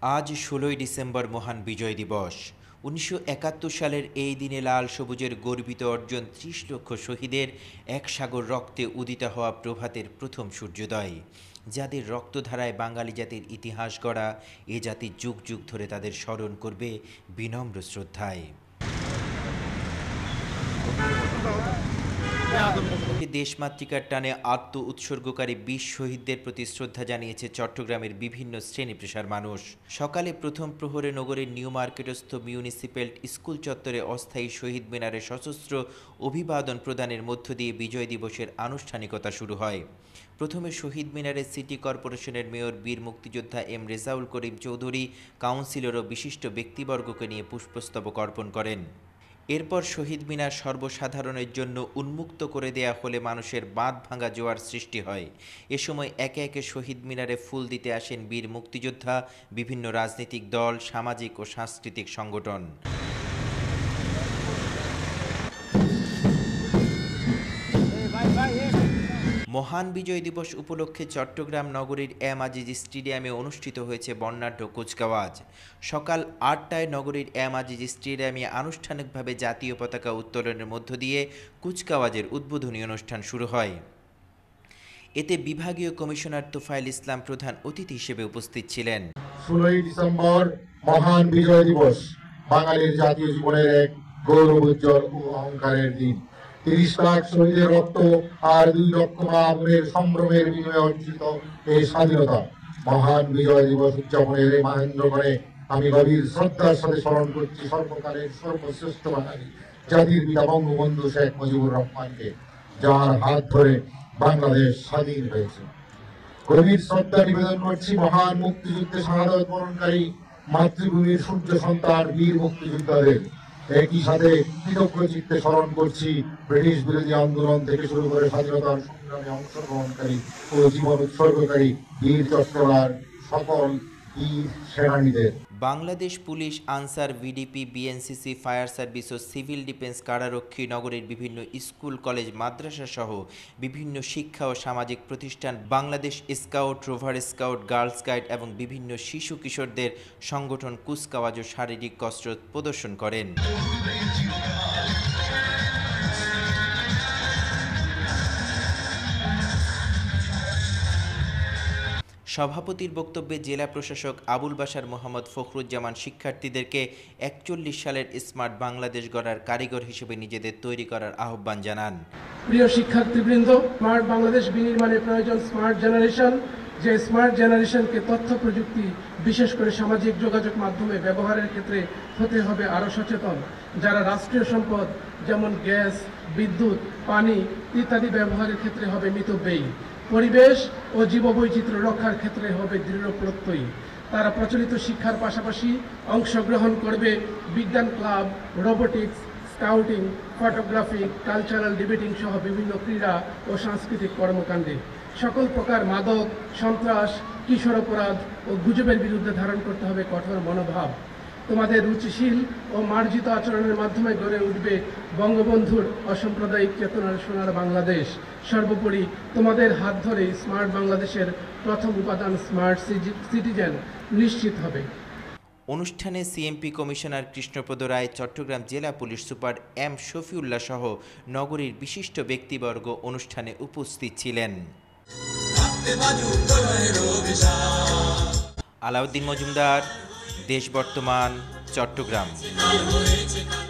আজ ১৬ই ডিসেম্বর মহান বিজয় দিবস। ১৯৭১ সালের এই দিনে লাল সবুজের গর্বিত অর্জন ৩০ লক্ষ শহীদের এক সাগর রক্তে উদিত হওয়া প্রভাতের প্রথম সূর্যোদয়। যাদের রক্তধারায় বাঙালি জাতির ইতিহাস গড়া, এ জাতি যুগ যুগ ধরে তাদের স্মরণ করবে বিনম্র শ্রদ্ধায়। দেশমাতৃকার টানে আত্ম উৎসর্গকারী ২০ শহীদদের প্রতি শ্রদ্ধা জানিয়েছে চট্টগ্রামের বিভিন্ন শ্রেণী পেশার মানুষ। সকালে প্রথম প্রহরে নগরের নিউ মার্কেটস্থ মিউনিসিপ্যাল স্কুল চত্বরে অস্থায়ী শহীদ মিনারে সশস্ত্র অভিবাদন প্রদানের মধ্য দিয়ে বিজয় দিবসের আনুষ্ঠানিকতা শুরু হয়। প্রথমে শহীদ মিনারে সিটি কর্পোরেশনের মেয়র বীর মুক্তিযোদ্ধা এম রেজাউল করিম চৌধুরী, কাউন্সিলর ও বিশিষ্ট ব্যক্তিবর্গকে নিয়ে পুষ্পস্তবক অর্পণ করেন। এরপর শহীদ মিনার সর্বসাধারণের জন্য উন্মুক্ত করে দেয়া হলে মানুষের বাঁধ ভাঙা জোয়ার সৃষ্টি হয়। এ সময় একে একে শহীদ মিনারে ফুল দিতে আসেন বীর মুক্তিযোদ্ধা, বিভিন্ন রাজনৈতিক দল, সামাজিক ও সাংস্কৃতিক সংগঠন। মহান বিজয় দিবস উপলক্ষে চট্টগ্রাম নগরীর এম আজিজ স্টেডিয়ামে অনুষ্ঠিত হয়েছে বর্ণাঢ্য কুচকাওয়াজ। সকাল ৮টায় নগরীর এম আজিজ স্টেডিয়ামে আনুষ্ঠানিকভাবে জাতীয় পতাকা উত্তোলনের মধ্য দিয়ে কুচকাওয়াজের উদ্বোধনী অনুষ্ঠান শুরু হয়। এতে বিভাগীয় কমিশনার তোফায়েল ইসলাম প্রধান অতিথি হিসেবে উপস্থিত ছিলেন। ১৬ই ডিসেম্বর মহান বিজয় দিবস, বাঙালির জাতীয় জীবনের এক গৌরবোজ্জ্বল ও অহংকারের দিন। ৩০ লাখ শহীদের রক্ত আর ২ লক্ষ মা বোনের সম্ভ্রমের বিনিময়ে অর্জিত এই স্বাধীনতা। মহান বিজয় দিবস উদযাপনের এই মহেন্দ্রগণে আমি গভীর শ্রদ্ধার সাথে স্মরণ করছি সর্বকালের সর্বশ্রেষ্ঠ বাঙালি জাতির পিতা বঙ্গবন্ধু শেখ মুজিবুর রহমানকে, যার হাত ধরে বাংলাদেশ স্বাধীন হয়েছে। গভীর শ্রদ্ধা নিবেদন করছি মহান মুক্তিযুদ্ধে শাহাদত বরণকারী মাতৃভূমির সূর্য সন্তান বীর মুক্তিযোদ্ধাদের। একই সাথে কৃতজ্ঞ চিত্তে স্মরণ করছি ব্রিটিশ বিরোধী আন্দোলন থেকে শুরু করে স্বাধীনতার সংগ্রামে অংশগ্রহণকারী ও জীবন উৎসর্গকারী বীর চট্টলার সকল বীর সেনানীদের। Bangladesh police, Ansar, VDP, BNCC, fire service ও সিভিল ডিফেন্স, কারারক্ষী, নগরের বিভিন্ন স্কুল, কলেজ, মাদ্রাসা সহ বিভিন্ন শিক্ষা ও সামাজিক প্রতিষ্ঠান, Bangladesh scout, rover scout, girls guide এবং বিভিন্ন শিশু কিশোরদের সংগঠন কুচকাওয়াজ ও শারীরিক কসরত প্রদর্শন করেন। সভাপতির বক্তব্যে জেলা প্রশাসক আবুল বাশার মোহাম্মদ ফখরুজ্জামান শিক্ষার্থীদেরকে ৪১ সালের স্মার্ট বাংলাদেশ গড়ার কারিগর হিসেবে নিজেদের তৈরি করার আহ্বান জানান। প্রিয় শিক্ষার্থীবৃন্দ, স্মার্ট বাংলাদেশ বিনির্মাণে প্রয়োজন স্মার্ট জেনারেশন। যে স্মার্ট জেনারেশনকে তথ্য প্রযুক্তি, বিশেষ করে সামাজিক যোগাযোগ মাধ্যমে ব্যবহারের ক্ষেত্রে হতে হবে আরও সচেতন। যারা রাষ্ট্রীয় সম্পদ যেমন গ্যাস, বিদ্যুৎ, পানি ইত্যাদি ব্যবহারের ক্ষেত্রে হবে মিতব্যয়ী। পরিবেশ ও জীববৈচিত্র্য রক্ষার ক্ষেত্রে হবে দৃঢ় প্রত্যয়ী। তারা প্রচলিত শিক্ষার পাশাপাশি অংশগ্রহণ করবে বিজ্ঞান club, robotics, scouting, photography, cultural debating সহ বিভিন্ন ক্রীড়া ও সাংস্কৃতিক কর্মকাণ্ডে। সকল প্রকার মাদক, সন্ত্রাস, কিশোর অপরাধ ও গুজবের বিরুদ্ধে ধারণ করতে হবে কঠোর মনোভাব। তোমাদের রুচিশীল ও মার্জিত আচরণের মাধ্যমে গড়ে উঠবে বঙ্গবন্ধুর অসাম্প্রদায়িক চেতনার সোনার বাংলাদেশ। সর্বোপরি তোমাদের হাত ধরে স্মার্ট বাংলাদেশের প্রথম উপাদান স্মার্ট সিটিজেন নিশ্চিত হবে। অনুষ্ঠানে সিএমপি কমিশনার কৃষ্ণপদ রায়, চট্টগ্রাম জেলা পুলিশ সুপার এম শফিউল্লাহ সহ নগরীর বিশিষ্ট ব্যক্তিবর্গ অনুষ্ঠানে উপস্থিত ছিলেন। আলাউদ্দিন মজুমদার, দেশ বর্তমান, চট্টগ্রাম।